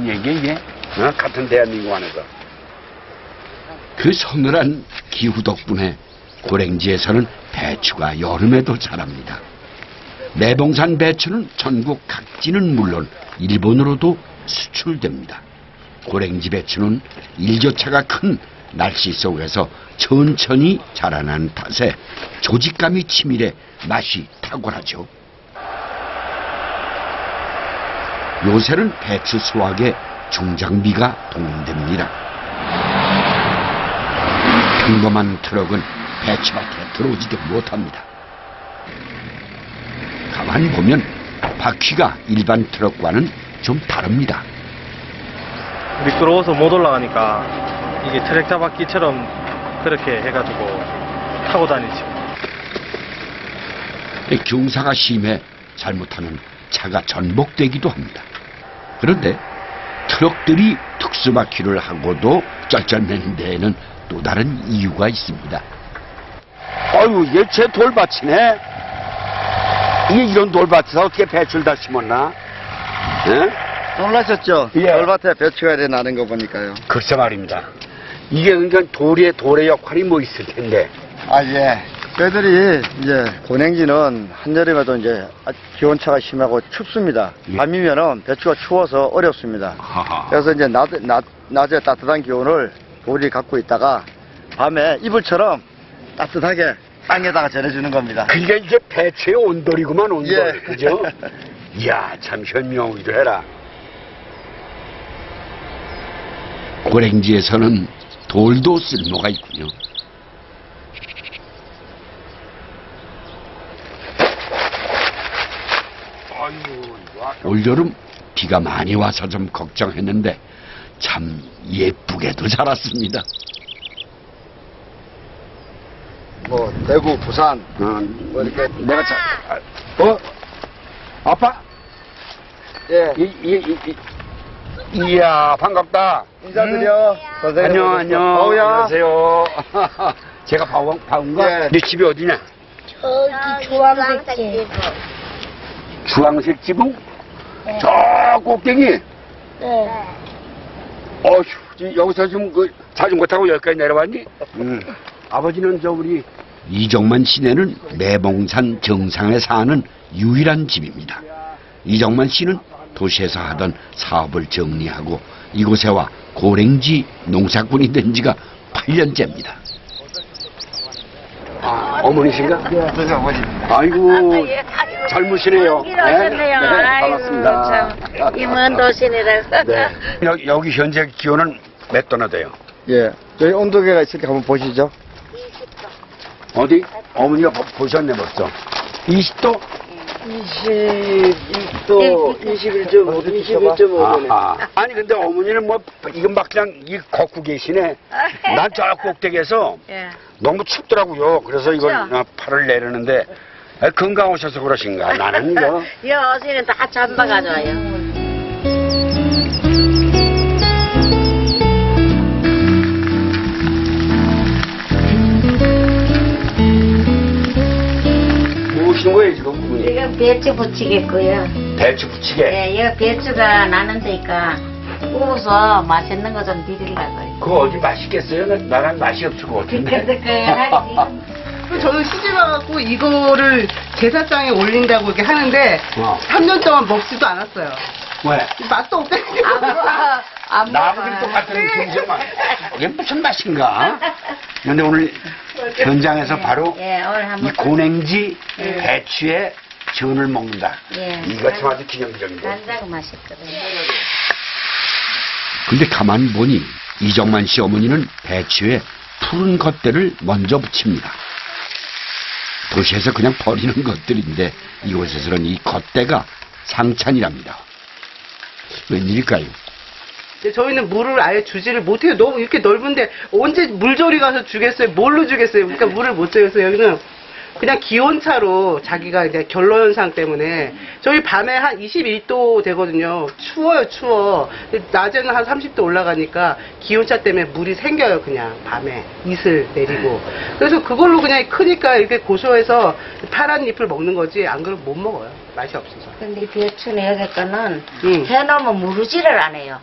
되는 얘기 이게? 같은 대한민국 안에서. 그 서늘한 기후 덕분에 고랭지에서는 배추가 여름에도 자랍니다. 매봉산 배추는 전국 각지는 물론 일본으로도 수출됩니다. 고랭지 배추는 일교차가 큰 날씨 속에서 천천히 자라난 탓에 조직감이 치밀해 맛이 탁월하죠. 요새는 배추 수확에 중장비가 동원됩니다. 평범한 트럭은 배추밭에 들어오지도 못합니다. 가만 보면 바퀴가 일반 트럭과는 좀 다릅니다. 미끄러워서 못 올라가니까 이게 트랙터 바퀴처럼 그렇게 해가지고 타고 다니지. 경사가 심해 잘못하면 차가 전복되기도 합니다. 그런데 트럭들이 특수바퀴를 하고도 쩔쩔매는 데에는 또 다른 이유가 있습니다. 아유, 얘 제 돌밭이네. 이게 이런 돌밭에서 어떻게 배추를 다 심었나? 예? 놀라셨죠? 예. 돌밭에 배추가 이렇게 나는 거 보니까요. 글쎄 말입니다. 이게 그러니까 돌의 역할이 뭐 있을 텐데. 아, 예. 저희들이 이제 고냉지는 한여름에도 이제 기온차가 심하고 춥습니다. 예. 밤이면은 배추가 추워서 어렵습니다. 하하. 그래서 이제 낮에 따뜻한 기온을 돌이 갖고 있다가 밤에 이불처럼 따뜻하게 땅에다가 전해주는 겁니다. 그러니까 이게 배추의 온돌이구만, 온돌. 예. 그죠? 이야, 참 현명하기도 해라. 고랭지에서는 돌도 쓸모가 있군요. 올여름 비가 많이 와서 좀 걱정했는데 참 예쁘게도 자랐습니다. 뭐 대구, 부산, 뭐 이렇게 내가 아빠? 예. 이야, 반갑다. 인사드려. 선생님. 안녕. 바우야. 안녕하세요. 제가 바운가? 예. 네 집이 어디냐? 저기 주황색집. 주황색 지붕? 네. 저 꼭대기? 네. 어휴, 여기서 지금 그 자전거 타고 여기까지 내려왔니? 아버지는 우리 이정만 씨네는 매봉산 정상에 사는 유일한 집입니다. 이정만 씨는 도시에서 하던 사업을 정리하고 이곳에 와 고랭지 농사꾼이 된 지가 8년째입니다. 아, 어머니신가? 네, 저희 어머니. 아이고, 젊으시네요. 오셨네요. 반갑습니다. 이먼 도시니라서. 네. 여기 현재 기온은 몇 도나 돼요? 예. 저희 온도계가 있으니까 한번 보시죠. 어디? 어머니가 보셨네 벌써. 20도? 22도, 21.5도, 21.5도네. 아하. 아니 근데 어머니는 뭐 이건 막 그냥 걷고 계시네. 난 저 꼭대기에서 예. 너무 춥더라고요. 그래서 이걸 그렇죠? 팔을 내리는데 건강하셔서 그러신가? 나는 이거. 여기는 다 잠바 가져와요. 뭐 하시는 거예요 지금 부모님? 이거 배추 부치겠고요. 배추 부치게? 예, 이거 배추가 나는 데니까 구워서 맛있는 거 좀 드리려고요. 그거 어디 맛있겠어요? 나랑 맛이 없을 것 같은데. 저는 시집 와갖고 이거를 제사상에 올린다고 이렇게 하는데 3년 동안 먹지도 않았어요. 왜? 맛도 없다니까. 나하고 똑같은 김정만. 이게 무슨 맛인가? 근데 오늘 현장에서 바로 예, 오늘 이 한번 고냉지 배추에 전을 먹는다. 예. 이거 참 아주 기념적인데. 간장 맛있거든요. 근데 가만 보니 이정만 씨 어머니는 배추에 푸른 겉대를 먼저 붙입니다. 도시에서 그냥 버리는 것들인데 이곳에서는 이 겉대가 상찬이랍니다. 웬일일까요? 저희는 물을 아예 주지를 못해요. 너무 이렇게 넓은데 언제 물조리 가서 주겠어요? 뭘로 주겠어요? 그러니까 물을 못 줘서 여기는 그냥 기온차로 자기가 이제 결로현상 때문에 저희 밤에 한 21도 되거든요. 추워요, 추워. 낮에는 한 30도 올라가니까 기온차 때문에 물이 생겨요, 그냥 밤에 이슬 내리고. 그래서 그걸로 그냥 크니까 이렇게 고소해서 파란 잎을 먹는 거지 안 그러면 못 먹어요. 맛이 없어서. 근데 배추는 여기 거는 해놓으면 무르지를 안 해요.